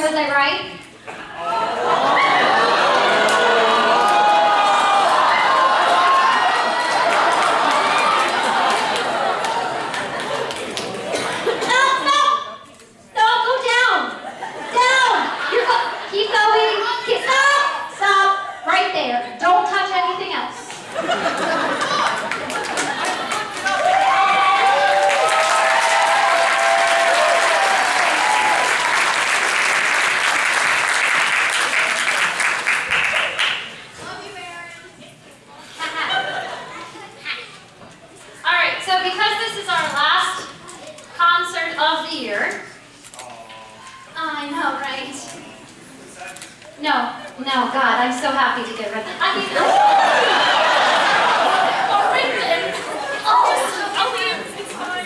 Was I right? No, God, I'm so happy to get rid of it. I mean, it's fine.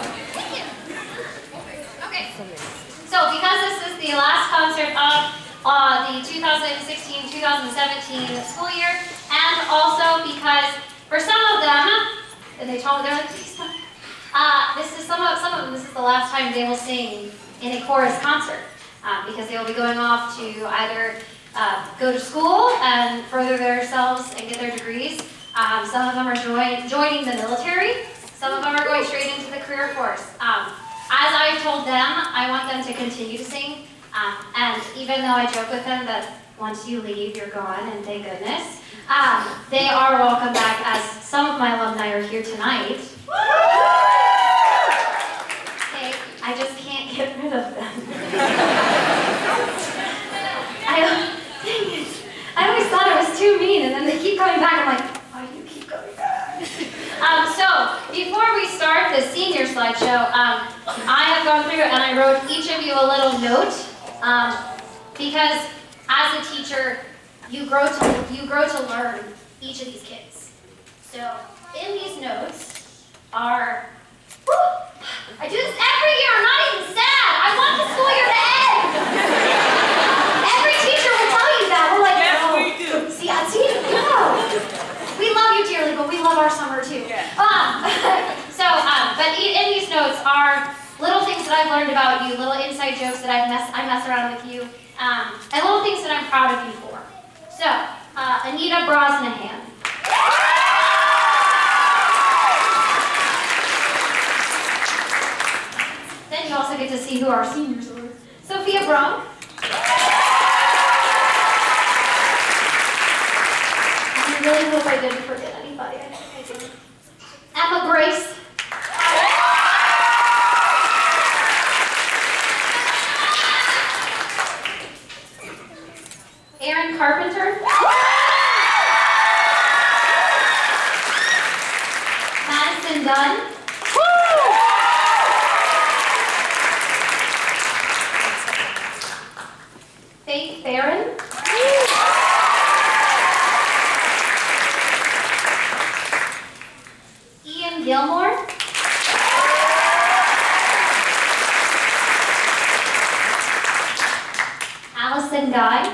Okay. So because this is the last concert of the 2016-2017 school year, and also because for some of them, and they told me they're like, please stop. This is some of them. This is the last time they will sing in a chorus concert because they will be going off to either go to school and further themselves and get their degrees. Some of them are joining the military. Some of them are going straight into the career course. As I've told them, I want them to continue to sing. And even though I joke with them that once you leave, you're gone, and thank goodness, they are welcome back, as some of my alumni are here tonight. Okay, I just can't get rid of them. I always thought I was too mean, and then they keep coming back. I'm like, why do you keep coming back? So, before we start the senior slideshow, I have gone through and I wrote each of you a little note, because as a teacher, you grow to learn each of these kids. So, in these notes are, I do this every year, I'm not even sad. I want the school year to end. Every teacher will tell you that. We're like, yes, oh, we do. See, we love you dearly, but we love our summer too. Yeah. But in these notes are little things that I've learned about you, little inside jokes that I mess around with you, and little things that I'm proud of you for. So, Anita Brosnahan. Then you also get to see who our seniors are. Sophia Brown. I really hope I didn't forget anybody. I think I did. Emma Grace. Aaron Carpenter. Madison Dunn. Faith Barron. Ian Gilmore. Allison Guy.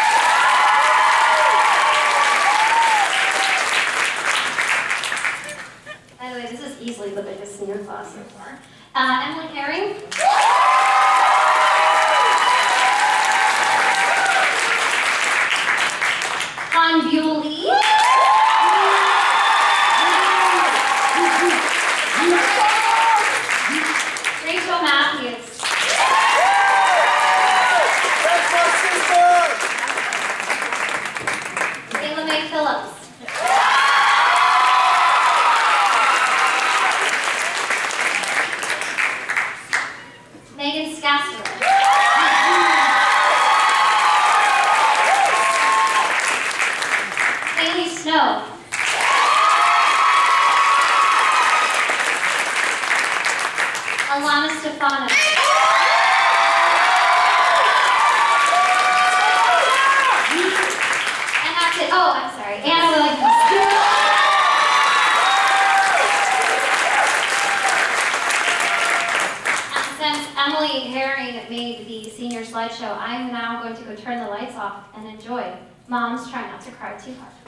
By the way, this is easily the biggest senior class so far. Emily Herring. Han Bewley. Rachel Matthews. Kayla Mae Phillips. Megan Scaster. Haley Snow. Alana Stefano. And that's it. Oh, I'm sorry. Anna Williams. And since Emily Herring made the senior slideshow, I'm now going to go turn the lights off and enjoy Moms Try Not to Cry Too Hard.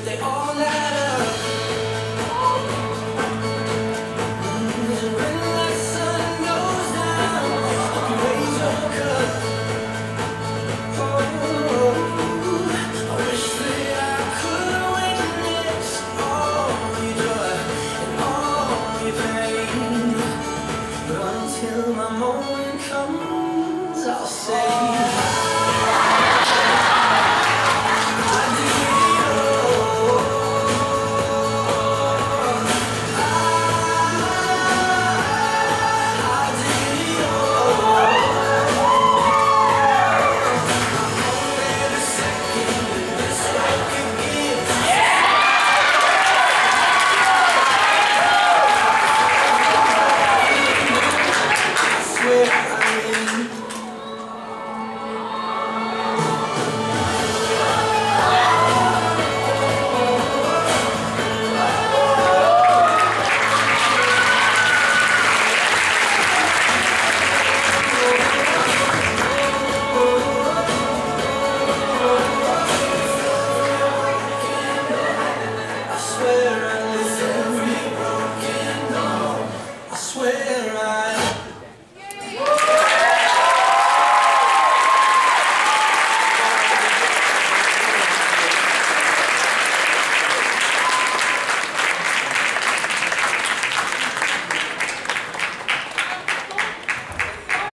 they all lie.